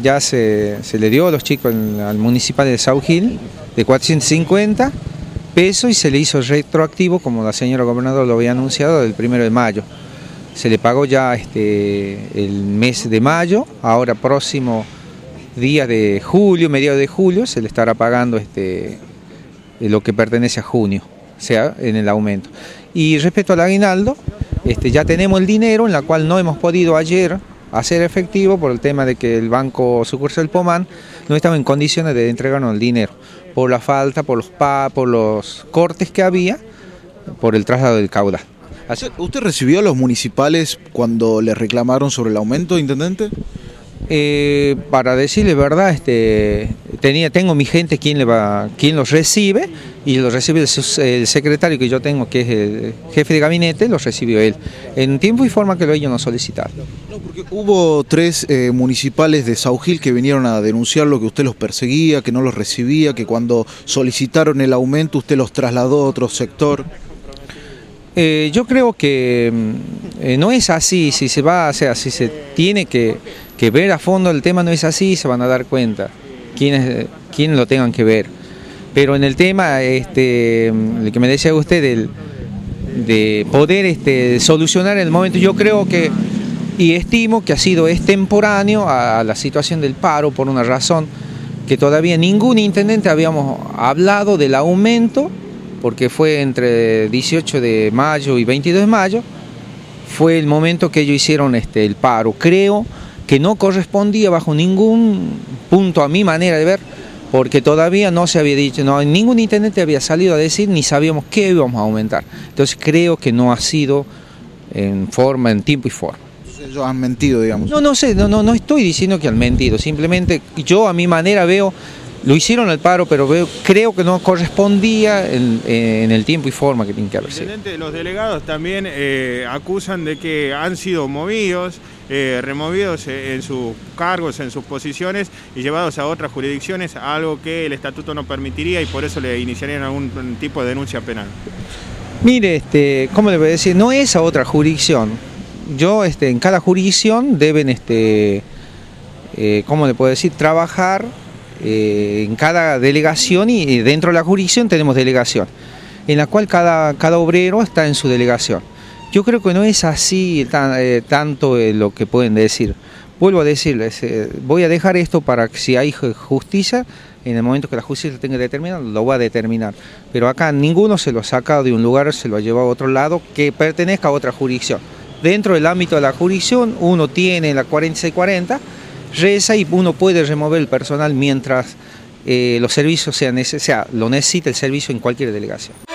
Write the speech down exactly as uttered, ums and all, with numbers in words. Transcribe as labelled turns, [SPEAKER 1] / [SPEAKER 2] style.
[SPEAKER 1] Ya se, se le dio a los chicos al municipal de South Hill de cuatrocientos cincuenta pesos y se le hizo retroactivo, como la señora gobernadora lo había anunciado, del primero de mayo. Se le pagó ya este, el mes de mayo, ahora próximo día de julio, mediados de julio, se le estará pagando este, lo que pertenece a junio, o sea, en el aumento. Y respecto al aguinaldo, este, ya tenemos el dinero, en la cual no hemos podido ayer hacer efectivo por el tema de que el Banco Sucursal Pomán no estaba en condiciones de entregarnos el dinero, por la falta, por los, pa, por los cortes que había, por el traslado del caudal.
[SPEAKER 2] Así, ¿usted recibió a los municipales cuando le reclamaron sobre el aumento, intendente?
[SPEAKER 1] Eh, para decirle verdad, este, tenía, tengo mi gente quien, le va, quien los recibe, y los recibe el, el secretario que yo tengo, que es el jefe de gabinete, los recibió él, en tiempo y forma que lo ellos nos solicitaron.
[SPEAKER 2] No, porque hubo tres eh, municipales de South Hill que vinieron a denunciar lo que usted los perseguía, que no los recibía, que cuando solicitaron el aumento usted los trasladó a otro sector.
[SPEAKER 1] Eh, yo creo que eh, no es así, si se va, o sea, si se tiene que, que ver a fondo el tema, no es así, se van a dar cuenta quienes, quienes lo tengan que ver. Pero en el tema, este, el que me decía usted, del, de poder este, solucionar el momento, yo creo que, y estimo que ha sido extemporáneo a la situación del paro, por una razón que todavía ningún intendente habíamos hablado del aumento, porque fue entre dieciocho de mayo y veintidós de mayo, fue el momento que ellos hicieron este, el paro. Creo que no correspondía bajo ningún punto a mi manera de ver, porque todavía no se había dicho, no, ningún intendente había salido a decir, ni sabíamos qué íbamos a aumentar. Entonces creo que no ha sido en forma, en tiempo y forma.
[SPEAKER 2] Entonces ellos han mentido, digamos.
[SPEAKER 1] No, no sé, no, no, no estoy diciendo que han mentido, simplemente yo a mi manera veo. Lo hicieron el paro, pero veo, creo que no correspondía en, en el tiempo y forma que tiene que haber sido.
[SPEAKER 3] Los delegados también eh, acusan de que han sido movidos, eh, removidos en sus cargos, en sus posiciones y llevados a otras jurisdicciones, algo que el estatuto no permitiría, y por eso le iniciarían algún tipo de denuncia penal.
[SPEAKER 1] Mire, este, ¿cómo le voy a decir? No es a otra jurisdicción. Yo, este, en cada jurisdicción deben, este, eh, ¿cómo le puedo decir? Trabajar. Eh, en cada delegación, y dentro de la jurisdicción tenemos delegación, en la cual cada, cada obrero está en su delegación. Yo creo que no es así tan, eh, tanto eh, lo que pueden decir. Vuelvo a decirles, eh, voy a dejar esto para que si hay justicia, en el momento que la justicia lo tenga que determinar, lo va a determinar. Pero acá ninguno se lo ha sacado de un lugar, se lo ha llevado a otro lado que pertenezca a otra jurisdicción. Dentro del ámbito de la jurisdicción, uno tiene la cuarenta y seis cuarenta, reza, y uno puede remover el personal mientras eh, los servicios sean necesarios, lo necesita el servicio en cualquier delegación.